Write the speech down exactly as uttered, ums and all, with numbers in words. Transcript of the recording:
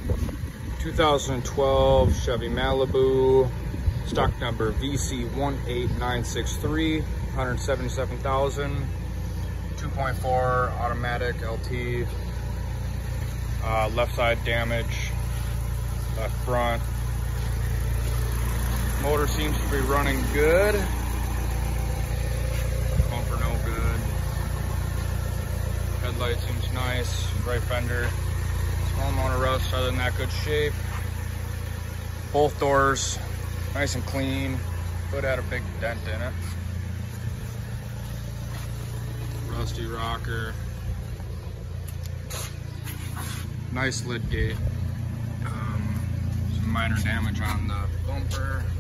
two thousand twelve Chevy Malibu, stock number V C one eight nine six three, one hundred seventy-seven thousand, two point four automatic L T, uh, left side damage, left front. Motor seems to be running good. Bumper no good. Headlight seems nice. Right fender, small amount of rust, other than that, good shape. Both doors nice and clean. Hood had a big dent in it. Rusty rocker. Nice lid gate. Um, some minor damage on the bumper.